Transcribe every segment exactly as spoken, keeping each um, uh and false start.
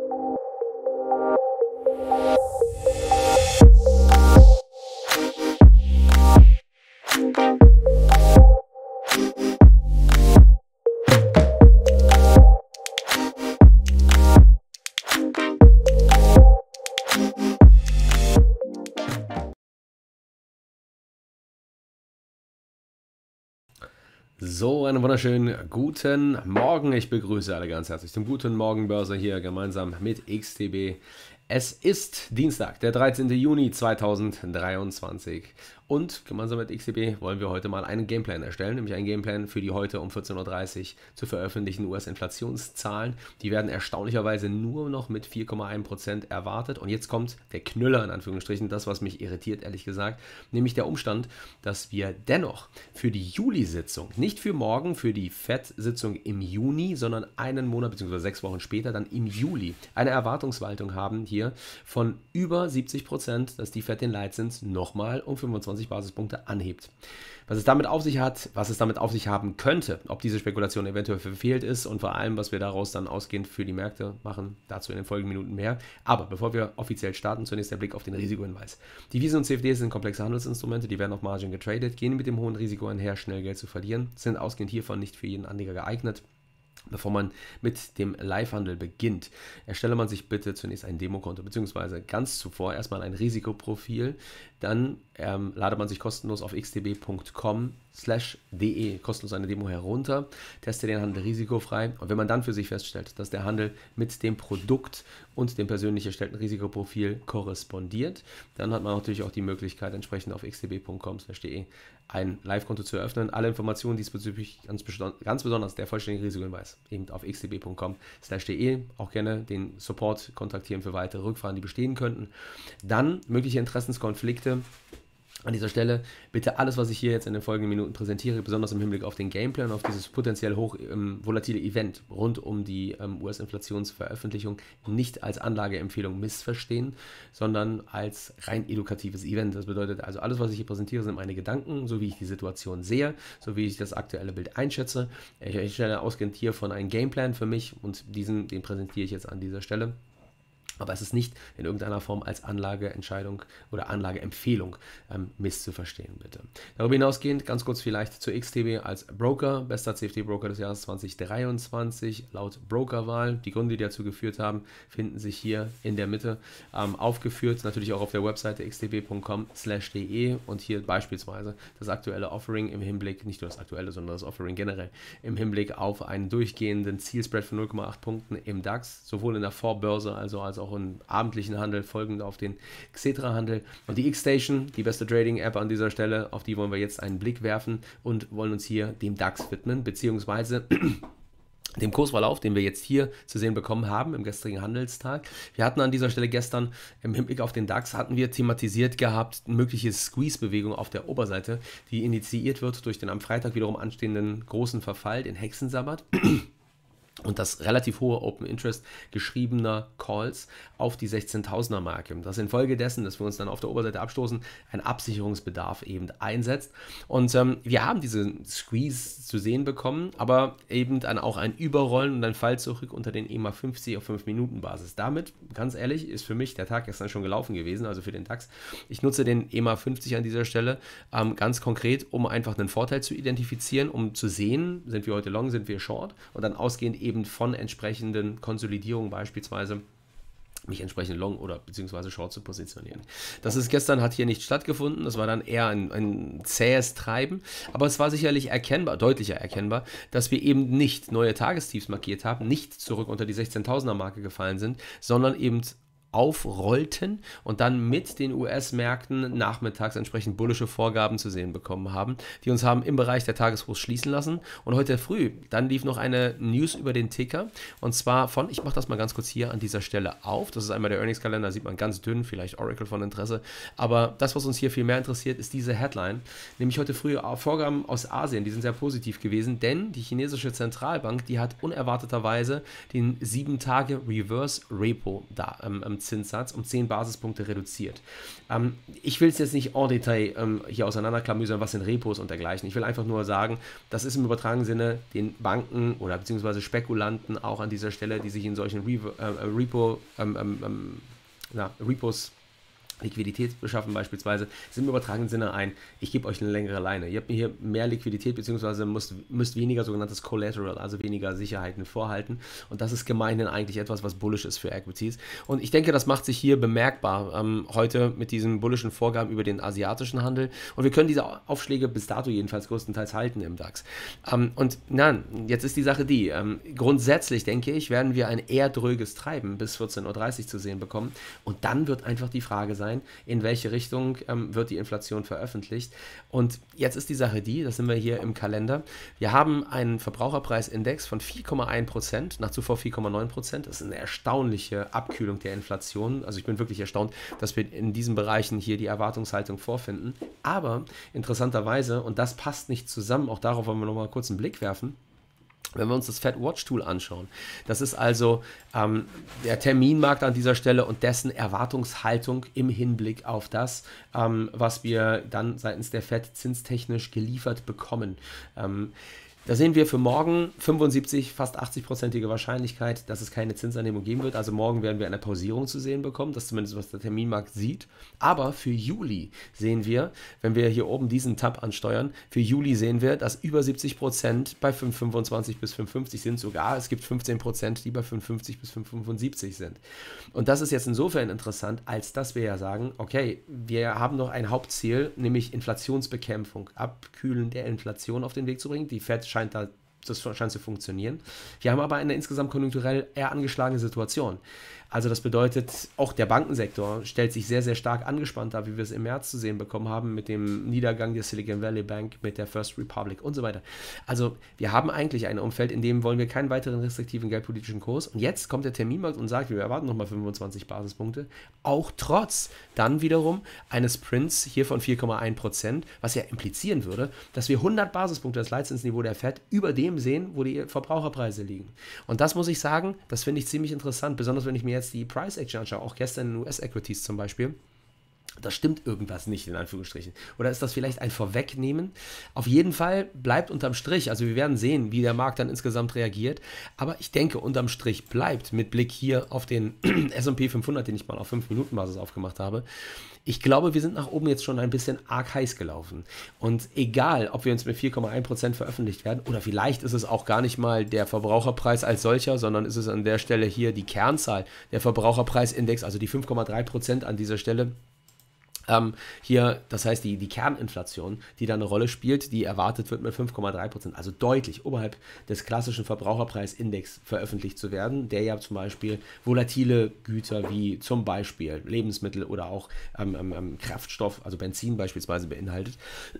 So, einen wunderschönen guten Morgen. Ich begrüße alle ganz herzlich zum Guten Morgen Börse hier gemeinsam mit X T B. Es ist Dienstag, der dreizehnte Juni zweitausenddreiundzwanzig und gemeinsam mit X T B wollen wir heute mal einen Gameplan erstellen, nämlich einen Gameplan für die heute um vierzehn Uhr dreißig zu veröffentlichten U S-Inflationszahlen. Die werden erstaunlicherweise nur noch mit vier Komma eins Prozent erwartet und jetzt kommt der Knüller in Anführungsstrichen, das was mich irritiert ehrlich gesagt, nämlich der Umstand, dass wir dennoch für die Juli-Sitzung, nicht für morgen, für die Fed-Sitzung im Juni, sondern einen Monat bzw. sechs Wochen später, dann im Juli, eine Erwartungshaltung haben hier von über siebzig Prozent, dass die Fed den Leitzins nochmal um fünfundzwanzig Basispunkte anhebt. Was es damit auf sich hat, was es damit auf sich haben könnte, ob diese Spekulation eventuell verfehlt ist und vor allem, was wir daraus dann ausgehend für die Märkte machen, dazu in den folgenden Minuten mehr. Aber bevor wir offiziell starten, zunächst der Blick auf den Risikohinweis. Devisen und C F Ds sind komplexe Handelsinstrumente, die werden auf Margin getradet, gehen mit dem hohen Risiko einher, schnell Geld zu verlieren, sind ausgehend hiervon nicht für jeden Anleger geeignet. Bevor man mit dem Live-Handel beginnt, erstelle man sich bitte zunächst ein Demokonto, beziehungsweise ganz zuvor erstmal ein Risikoprofil. Dann ähm, ladet man sich kostenlos auf x t b punkt com slash de kostenlos eine Demo herunter, testet den Handel risikofrei und wenn man dann für sich feststellt, dass der Handel mit dem Produkt und dem persönlich erstellten Risikoprofil korrespondiert, dann hat man natürlich auch die Möglichkeit, entsprechend auf x t b punkt com slash de ein Live-Konto zu eröffnen. Alle Informationen diesbezüglich ganz, ganz besonders der vollständige Risikohinweis eben auf x t b punkt com slash de, auch gerne den Support kontaktieren für weitere Rückfragen, die bestehen könnten. Dann mögliche Interessenskonflikte. An dieser Stelle bitte alles, was ich hier jetzt in den folgenden Minuten präsentiere, besonders im Hinblick auf den Gameplan, auf dieses potenziell hoch ähm, volatile Event rund um die ähm, U S-Inflationsveröffentlichung, nicht als Anlageempfehlung missverstehen, sondern als rein edukatives Event. Das bedeutet also, alles, was ich hier präsentiere, sind meine Gedanken, so wie ich die Situation sehe, so wie ich das aktuelle Bild einschätze. Ich, ich stelle ausgehend hiervon einen Gameplan für mich und diesen, den präsentiere ich jetzt an dieser Stelle. Aber es ist nicht in irgendeiner Form als Anlageentscheidung oder Anlageempfehlung ähm, misszuverstehen, bitte. Darüber hinausgehend, ganz kurz vielleicht zur X T B als Broker, bester C F D-Broker des Jahres zweitausenddreiundzwanzig laut Brokerwahl. Die Gründe, die dazu geführt haben, finden sich hier in der Mitte ähm, aufgeführt, natürlich auch auf der Webseite x t b punkt com slash de und hier beispielsweise das aktuelle Offering im Hinblick, nicht nur das aktuelle, sondern das Offering generell, im Hinblick auf einen durchgehenden Zielspread von null Komma acht Punkten im DAX, sowohl in der Vorbörse also als auch auch im abendlichen Handel, folgend auf den Xetra-Handel. Und die X-Station, die beste Trading-App an dieser Stelle, auf die wollen wir jetzt einen Blick werfen und wollen uns hier dem DAX widmen, beziehungsweise dem Kursverlauf, den wir jetzt hier zu sehen bekommen haben im gestrigen Handelstag. Wir hatten an dieser Stelle gestern im Hinblick auf den DAX, hatten wir thematisiert gehabt, eine mögliche Squeeze-Bewegung auf der Oberseite, die initiiert wird durch den am Freitag wiederum anstehenden großen Verfall, den Hexensabbat. Und das relativ hohe Open Interest geschriebener Calls auf die sechzehntausender Marke. Das infolgedessen, dass wir uns dann auf der Oberseite abstoßen, ein Absicherungsbedarf eben einsetzt. Und ähm, wir haben diese Squeeze zu sehen bekommen, aber eben dann auch ein Überrollen und ein Fall zurück unter den E M A fünfzig auf fünf Minuten Basis. Damit, ganz ehrlich, ist für mich der Tag gestern schon gelaufen gewesen, also für den DAX. Ich nutze den E M A fünfzig an dieser Stelle ähm, ganz konkret, um einfach einen Vorteil zu identifizieren, um zu sehen, sind wir heute long, sind wir short und dann ausgehend eben von entsprechenden Konsolidierungen beispielsweise mich entsprechend long oder beziehungsweise short zu positionieren. Das ist gestern, hat hier nicht stattgefunden, das war dann eher ein, ein zähes Treiben, aber es war sicherlich erkennbar, deutlicher erkennbar, dass wir eben nicht neue Tagestiefs markiert haben, nicht zurück unter die sechzehntausender Marke gefallen sind, sondern eben aufrollten und dann mit den U S-Märkten nachmittags entsprechend bullische Vorgaben zu sehen bekommen haben, die uns haben im Bereich der Tageshochs schließen lassen. Und heute früh, dann lief noch eine News über den Ticker und zwar von, ich mache das mal ganz kurz hier an dieser Stelle auf, das ist einmal der Earnings-Kalender, sieht man ganz dünn, vielleicht Oracle von Interesse, aber das, was uns hier viel mehr interessiert, ist diese Headline, nämlich heute früh Vorgaben aus Asien, die sind sehr positiv gewesen, denn die chinesische Zentralbank, die hat unerwarteterweise den sieben Tage Reverse Repo da, ähm, Zinssatz um zehn Basispunkte reduziert. Ähm, ich will es jetzt nicht en Detail ähm, hier auseinanderklamüsern, was sind Repos und dergleichen. Ich will einfach nur sagen, das ist im übertragenen Sinne den Banken oder beziehungsweise Spekulanten auch an dieser Stelle, die sich in solchen Revo, äh, Repo, ähm, ähm, na, Repos Liquidität beschaffen beispielsweise, ist im übertragenen Sinne ein, ich gebe euch eine längere Leine. Ihr habt mir hier mehr Liquidität, beziehungsweise müsst, müsst weniger sogenanntes Collateral, also weniger Sicherheiten vorhalten. Und das ist gemeinhin eigentlich etwas, was bullish ist für Equities. Und ich denke, das macht sich hier bemerkbar ähm, heute mit diesen bullischen Vorgaben über den asiatischen Handel. Und wir können diese Aufschläge bis dato jedenfalls größtenteils halten im DAX. Ähm, und nein, jetzt ist die Sache die, ähm, grundsätzlich denke ich, werden wir ein eher dröges Treiben bis vierzehn Uhr dreißig zu sehen bekommen. Und dann wird einfach die Frage sein, in welche Richtung ähm, wird die Inflation veröffentlicht. Und jetzt ist die Sache die, das sind wir hier im Kalender, wir haben einen Verbraucherpreisindex von vier Komma eins Prozent, nach zuvor vier Komma neun Prozent. Das ist eine erstaunliche Abkühlung der Inflation. Also ich bin wirklich erstaunt, dass wir in diesen Bereichen hier die Erwartungshaltung vorfinden. Aber interessanterweise, und das passt nicht zusammen, auch darauf wollen wir nochmal kurz einen Blick werfen, wenn wir uns das Fed Watch Tool anschauen, das ist also ähm, der Terminmarkt an dieser Stelle und dessen Erwartungshaltung im Hinblick auf das, ähm, was wir dann seitens der Fed zinstechnisch geliefert bekommen. Ähm, Da sehen wir für morgen fünfundsiebzig, fast achtzig-prozentige Wahrscheinlichkeit, dass es keine Zinsanhebung geben wird. Also morgen werden wir eine Pausierung zu sehen bekommen. Das ist zumindest, was der Terminmarkt sieht. Aber für Juli sehen wir, wenn wir hier oben diesen Tab ansteuern, für Juli sehen wir, dass über siebzig Prozent bei fünf Komma fünfundzwanzig bis fünf Komma fünfzig sind. Sogar es gibt fünfzehn Prozent, die bei fünf Komma fünfzig bis fünf Komma fünfundsiebzig sind. Und das ist jetzt insofern interessant, als dass wir ja sagen, okay, wir haben noch ein Hauptziel, nämlich Inflationsbekämpfung, Abkühlen der Inflation auf den Weg zu bringen. Die Fed scheint da, das scheint zu funktionieren. Wir haben aber eine insgesamt konjunkturell eher angeschlagene Situation. Also das bedeutet, auch der Bankensektor stellt sich sehr, sehr stark angespannt dar, wie wir es im März zu sehen bekommen haben, mit dem Niedergang der Silicon Valley Bank, mit der First Republic und so weiter. Also wir haben eigentlich ein Umfeld, in dem wollen wir keinen weiteren restriktiven geldpolitischen Kurs. Und jetzt kommt der Terminmarkt und sagt, wir erwarten nochmal fünfundzwanzig Basispunkte, auch trotz dann wiederum eines Prints hier von vier Komma eins Prozent, was ja implizieren würde, dass wir hundert Basispunkte, das Leitzinsniveau der Fed, über dem sehen, wo die Verbraucherpreise liegen. Und das muss ich sagen, das finde ich ziemlich interessant, besonders wenn ich mir jetzt die Price Action anschaue, auch gestern in U S-Equities zum Beispiel. Da stimmt irgendwas nicht, in Anführungsstrichen. Oder ist das vielleicht ein Vorwegnehmen? Auf jeden Fall bleibt unterm Strich, also wir werden sehen, wie der Markt dann insgesamt reagiert, aber ich denke, unterm Strich bleibt mit Blick hier auf den S und P fünfhundert, den ich mal auf fünf Minuten Basis aufgemacht habe, ich glaube, wir sind nach oben jetzt schon ein bisschen arg heiß gelaufen. Und egal, ob wir uns mit vier Komma eins Prozent veröffentlicht werden, oder vielleicht ist es auch gar nicht mal der Verbraucherpreis als solcher, sondern ist es an der Stelle hier die Kernzahl, der Verbraucherpreisindex, also die fünf Komma drei Prozent an dieser Stelle, Ähm, hier, das heißt die, die Kerninflation, die da eine Rolle spielt, die erwartet wird mit fünf Komma drei Prozent, also deutlich oberhalb des klassischen Verbraucherpreisindex veröffentlicht zu werden, der ja zum Beispiel volatile Güter wie zum Beispiel Lebensmittel oder auch ähm, ähm, Kraftstoff, also Benzin beispielsweise beinhaltet.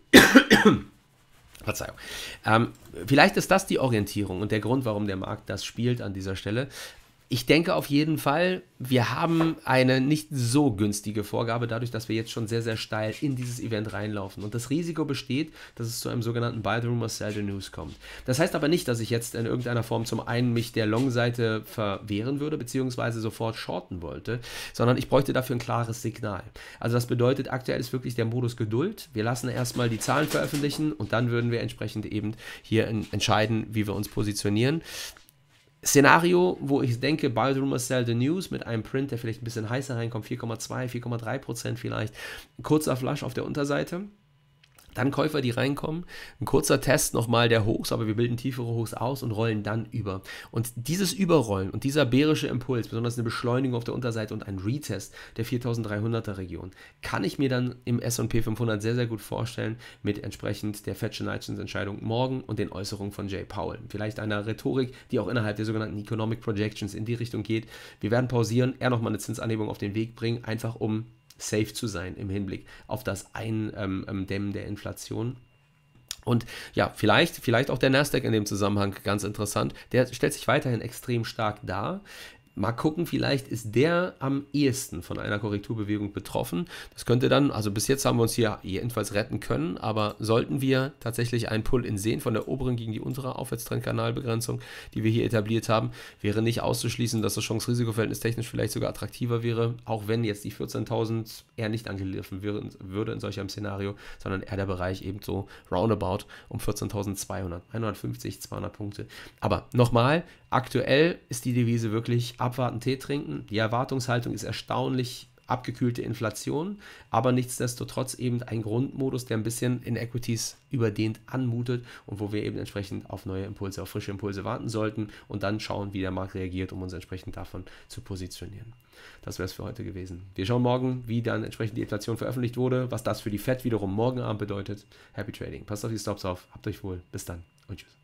Verzeihung. Ähm, vielleicht ist das die Orientierung und der Grund, warum der Markt das spielt an dieser Stelle. Ich denke auf jeden Fall, wir haben eine nicht so günstige Vorgabe, dadurch, dass wir jetzt schon sehr, sehr steil in dieses Event reinlaufen. Und das Risiko besteht, dass es zu einem sogenannten Buy the Rumor, Sell the News kommt. Das heißt aber nicht, dass ich jetzt in irgendeiner Form zum einen mich der Long-Seite verwehren würde, beziehungsweise sofort shorten wollte, sondern ich bräuchte dafür ein klares Signal. Also das bedeutet, aktuell ist wirklich der Modus Geduld. Wir lassen erstmal die Zahlen veröffentlichen und dann würden wir entsprechend eben hier in, entscheiden, wie wir uns positionieren. Szenario, wo ich denke, Buy the Rumor, Sell the News mit einem Print, der vielleicht ein bisschen heißer reinkommt, vier Komma zwei, vier Komma drei Prozent vielleicht, ein kurzer Flush auf der Unterseite, dann Käufer, die reinkommen, ein kurzer Test nochmal der Hochs, aber wir bilden tiefere Hochs aus und rollen dann über. Und dieses Überrollen und dieser bärische Impuls, besonders eine Beschleunigung auf der Unterseite und ein Retest der viertausenddreihunderter Region, kann ich mir dann im S und P fünfhundert sehr, sehr gut vorstellen mit entsprechend der Fed-Entscheidung morgen und den Äußerungen von Jay Powell. Vielleicht einer Rhetorik, die auch innerhalb der sogenannten Economic Projections in die Richtung geht. Wir werden pausieren, er nochmal eine Zinsanhebung auf den Weg bringen, einfach um safe zu sein im Hinblick auf das Eindämmen der Inflation. Und ja, vielleicht, vielleicht auch der Nasdaq in dem Zusammenhang ganz interessant. Der stellt sich weiterhin extrem stark dar. mal gucken, vielleicht ist der am ehesten von einer Korrekturbewegung betroffen. Das könnte dann, also bis jetzt haben wir uns hier jedenfalls retten können, aber sollten wir tatsächlich einen Pull-in sehen von der oberen gegen die untere Aufwärtstrendkanalbegrenzung, die wir hier etabliert haben, wäre nicht auszuschließen, dass das Chance-Risiko-Verhältnis technisch vielleicht sogar attraktiver wäre, auch wenn jetzt die vierzehntausend eher nicht angegriffen würde in solch einem Szenario, sondern eher der Bereich eben so roundabout um vierzehntausendzweihundert, hundertfünfzig, zweihundert Punkte. Aber nochmal, aktuell ist die Devise wirklich abwarten, Tee trinken. Die Erwartungshaltung ist erstaunlich abgekühlte Inflation, aber nichtsdestotrotz eben ein Grundmodus, der ein bisschen in Equities überdehnt anmutet und wo wir eben entsprechend auf neue Impulse, auf frische Impulse warten sollten und dann schauen, wie der Markt reagiert, um uns entsprechend davon zu positionieren. Das wäre es für heute gewesen. Wir schauen morgen, wie dann entsprechend die Inflation veröffentlicht wurde, was das für die Fed wiederum morgen Abend bedeutet. Happy Trading. Passt auf die Stops auf, habt euch wohl. Bis dann und tschüss.